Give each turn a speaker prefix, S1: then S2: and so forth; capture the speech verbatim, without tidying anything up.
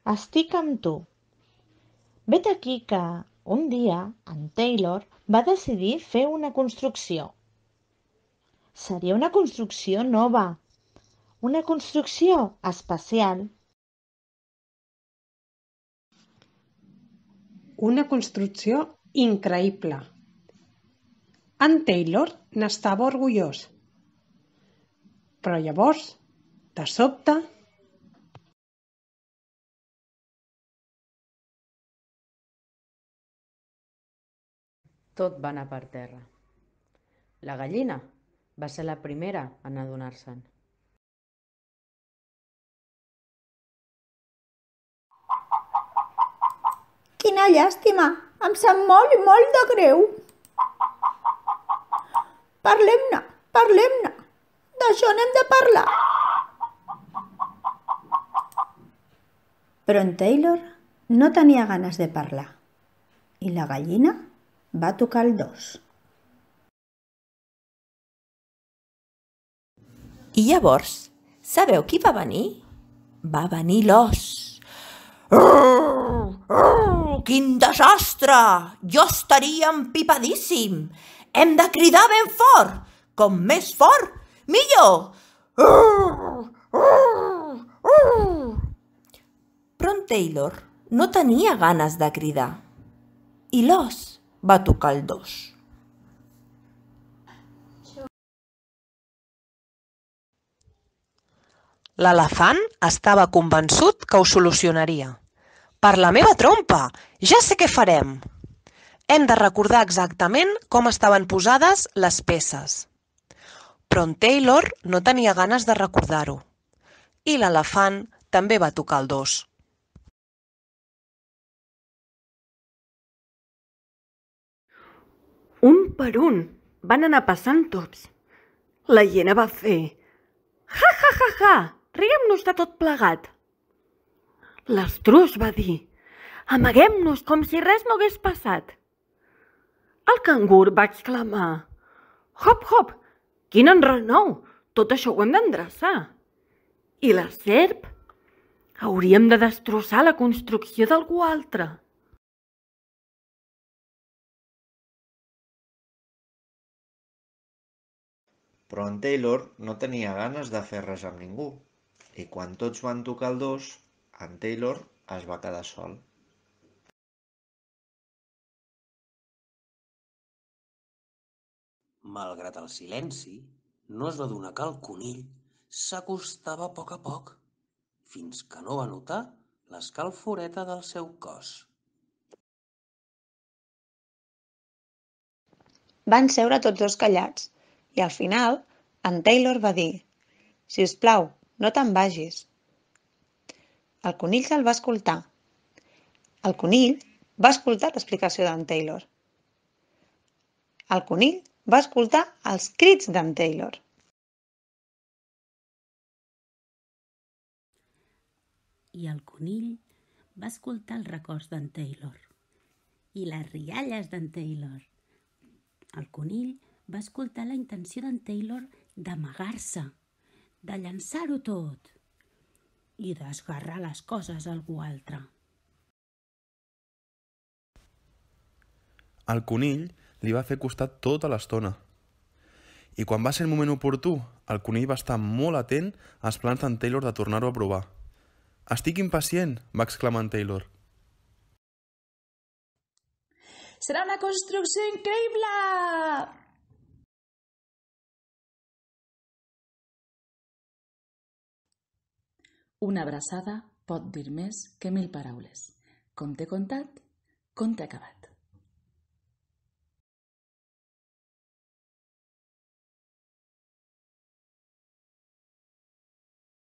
S1: Estic amb tu. Vet aquí que, un dia, en Taylor va decidir fer una construcció. Seria una construcció nova, una construcció especial.
S2: Una construcció increïble. En Taylor n'estava orgullós. Però llavors, de sobte,
S3: tot va anar per terra. La gallina va ser la primera en adonar-se'n.
S4: Quina llàstima! Em sap molt i molt de greu. Parlem-ne, parlem-ne. D'això n'hem de parlar. Però en Taylor no tenia ganes de parlar. I la gallina va tocar el dos.
S5: I llavors, sabeu qui va venir? Va venir l'os. Urr, urr, quin desastre! Jo estaria empipadíssim. Hem de cridar ben fort. Com més fort, millor. Urr, urr, urr. Però en Taylor no tenia ganes de cridar. I l'os va tocar el dos.
S6: L'elefant estava convençut que ho solucionaria. Per la meva trompa! Ja sé què farem! Hem de recordar exactament com estaven posades les peces. Però en Taylor no tenia ganes de recordar-ho. I l'elefant també va tocar el dos.
S7: Un per un van anar passant tots. La hiena va fer «Ja, ja, ja, ja! Riguem-nos de tot plegat!» L'estrus va dir «Amaguem-nos com si res no hagués passat!» El cangur va exclamar «Hop, hop! Quin enrenou! Tot això ho hem d'endreçar!» I la serp «Hauríem de destrossar la construcció d'algú altre!»
S8: Però en Taylor no tenia ganes de fer res amb ningú, i quan tots van tocar el dos, en Taylor es va quedar sol.
S9: Malgrat el silenci, no es va adonar que el conill s'acostava a poc a poc, fins que no va notar l'escalforeta del seu cos.
S10: Van seure tots dos callats, i al final en Taylor va dir «Si us plau, no te'n vagis». El conill se'l va escoltar. El conill va escoltar l'explicació d'en Taylor. El conill va escoltar els crits d'en Taylor.
S11: I el conill va escoltar els records d'en Taylor i les rialles d'en Taylor. El conill va escoltar la intenció d'en Taylor d'amagar-se, de llançar-ho tot i d'esgarrar les coses a algú altre.
S12: El conill li va fer costat tota l'estona. I quan va ser el moment oportú, el conill va estar molt atent als plans d'en Taylor de tornar-ho a provar. «Estic impacient!», va exclamar en Taylor.
S13: Serà una construcció increïble! Una abraçada pot dir més que mil paraules. Com t'he contat, conte acabat.